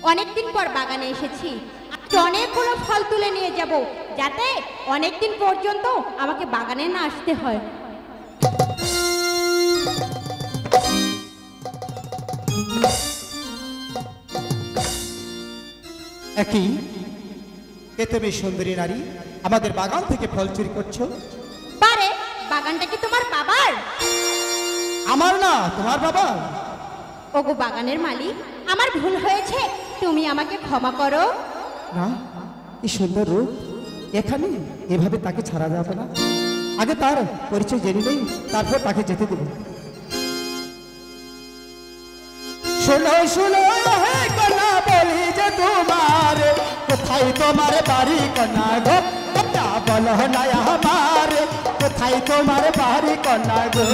অনেকদিন পর বাগানে এসেছি, অনেকগুলো ফল তুলে নিয়ে যাব, যাতে অনেকদিন পর্যন্ত আমাকে বাগানে না আসতে হয়। একই কে তুমি সুন্দরী নারী, আমাদের বাগান থেকে ফল চুরি করছো? পারে বাগানটা কি তোমার বাবার? আমার না, তোমার বাবা। ওগো বাগানের মালিক, আমার ভুল হয়েছে, তুমি আমাকে ক্ষমা করো। না, এই সুন্দর রূপ এখানে এভাবে তাকে ছাড়া যাবে না। আগে তার পরিচয় জেনে নেই, তারপর তাকে যেতে দেব। শোনো শোনো হে কন্যা, বলি যে তোমার কোথায় তোমার বাড়ি কন্যা গো, কন্যা বলো না আমার কোথায় তোমার বাড়ি কন্যা গো।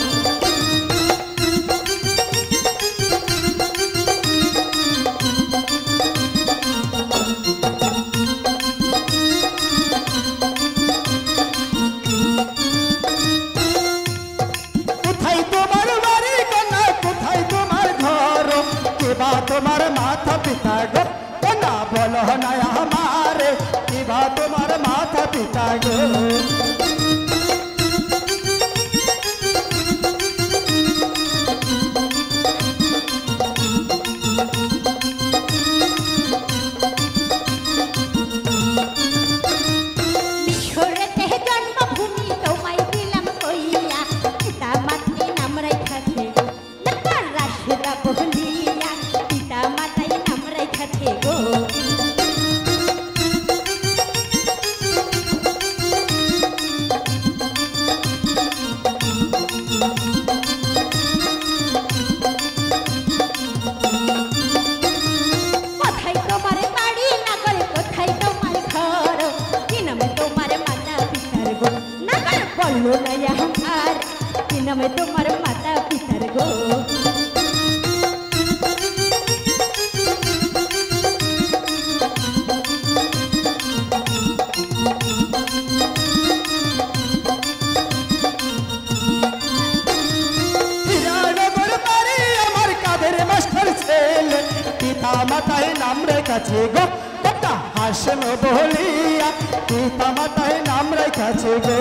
তোমার মাথা পিতা গো, না বলো না আমার কিবা তোমার মাথা পিতা গো। তোমার মাতা পিতার গো। আমার কাদের মাস্টার ছেলে, পিতা মাতায় নাম রেখেছে গো, হাসন বলিয়া পিতা মাতায় নাম রেখেছে গো।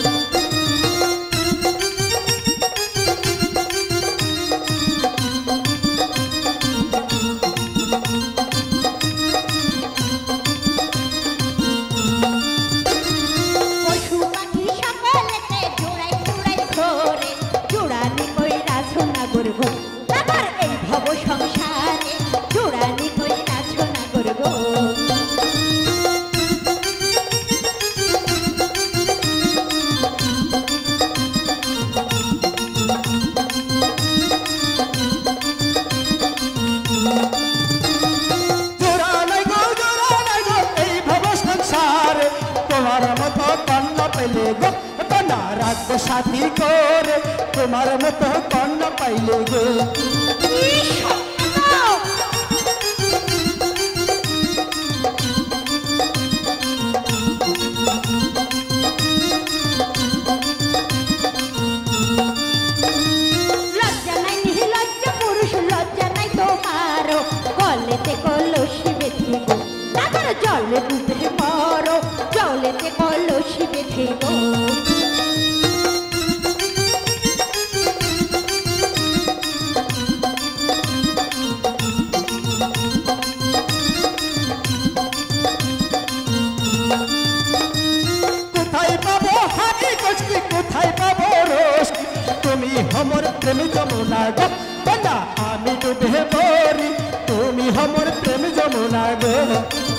সাথী করে তোমার মতো কন্যা পাইলে গো। লজ্জা নাই নির্লজ্জা পুরুষ, লজ্জা নাই তোমার, কলেতে কলসি বেঁধে গো, তারপর জলে ডুবে মরো, জলেতে কলসি বেঁধে গো। তুমি हमर प्रेम जमुना गो, আমি ডুবে মরি, তুমি हमर प्रेम जमुना गो।